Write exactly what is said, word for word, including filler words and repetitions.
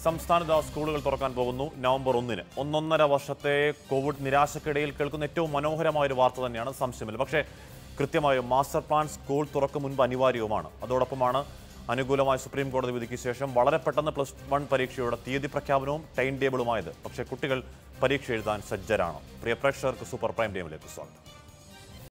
സംസ്ഥാനത്ത് സ്കൂളുകൾ തുറക്കാൻ പോകുന്നു നവംബർ ഒന്നിന്. ഒന്നൊന്നര വർഷത്തെ കോവിഡ് നിരാശക്കിടയിൽ കേൾക്കുന്ന ഏറ്റവും മനോഹരമായ ഒരു വാർത്ത തന്നെയാണ്, സംശയമില്ല. പക്ഷേ കൃത്യമായും മാസ്റ്റർ പ്ലാൻ സ്കൂൾ തുറക്കും മുൻപ് അനിവാര്യവുമാണ്. അതോടൊപ്പമാണ് അനുകൂലമായ സുപ്രീം കോടതി വിധിക്ക് ശേഷം വളരെ പെട്ടെന്ന് പ്ലസ് വൺ പരീക്ഷയുടെ തീയതി പ്രഖ്യാപനവും ടൈം ടേബിളുമായത്. പക്ഷേ കുട്ടികൾ പരീക്ഷ എഴുതാൻ സജ്ജരാണ്. പ്രിയ പ്രേക്ഷകർക്ക് സൂപ്പർ പ്രൈം ടൈമിലേക്ക് സ്വാഗതം.